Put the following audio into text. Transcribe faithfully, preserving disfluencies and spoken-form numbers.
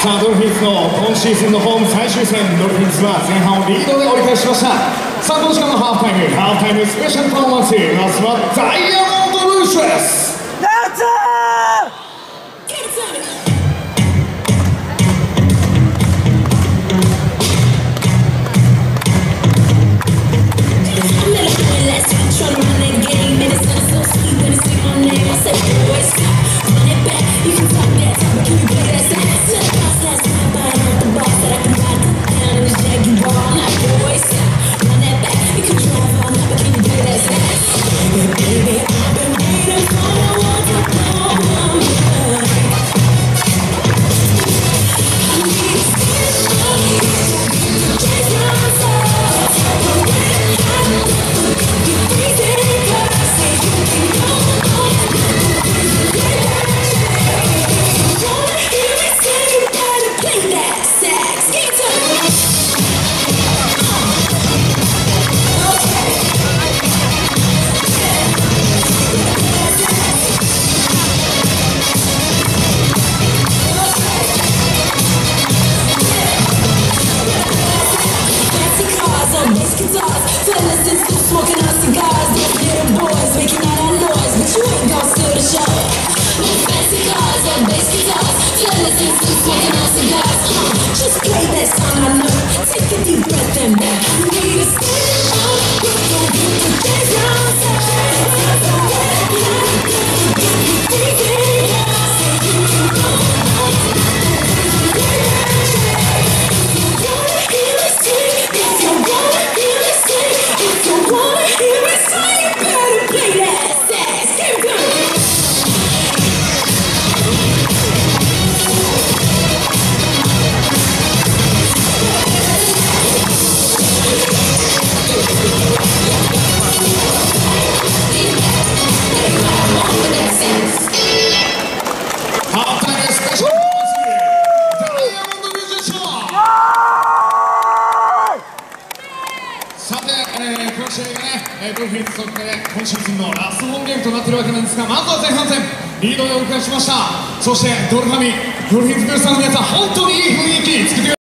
さあドルフィンズの今シーズンのホーム最終戦、ドルフィンズは前半をリードで折り返しました。さあこの時間のハーフタイムハーフタイムスペシャルパフォーマンス、まずはダイヤモンドルーシュです。 Smoking our cigars, these little boys making all that noise, but you ain't gon' steal the show. No fancy cars or bass guitars, listen to smoking our cigars. Uh, just play that song I know. Take a deep breath and back. I need a stand up, we're gon' get the dance down. さて、えー、この試合がね、ドルフィンズとって今シーズンのラストホームゲームとなっているわけなんですが、まずは前半戦リードで折り返しました。そしてドルファミドルフィンズブルースの皆さん、本当にいい雰囲気作って